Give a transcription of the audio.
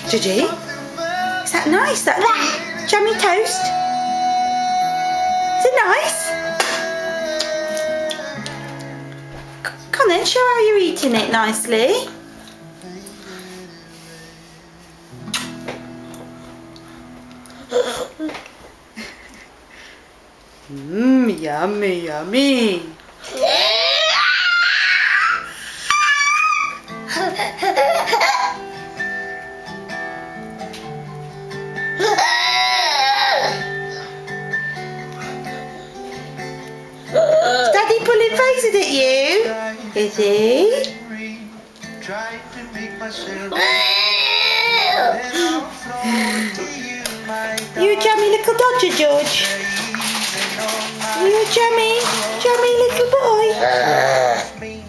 Georgie? Is that nice? That jammy toast? Is it nice? Come on then, show how you're eating it nicely. Mmm, yummy, yummy. Is Daddy pulling faces at you? Is he? You a jammy little dodger, George? You a jammy little boy?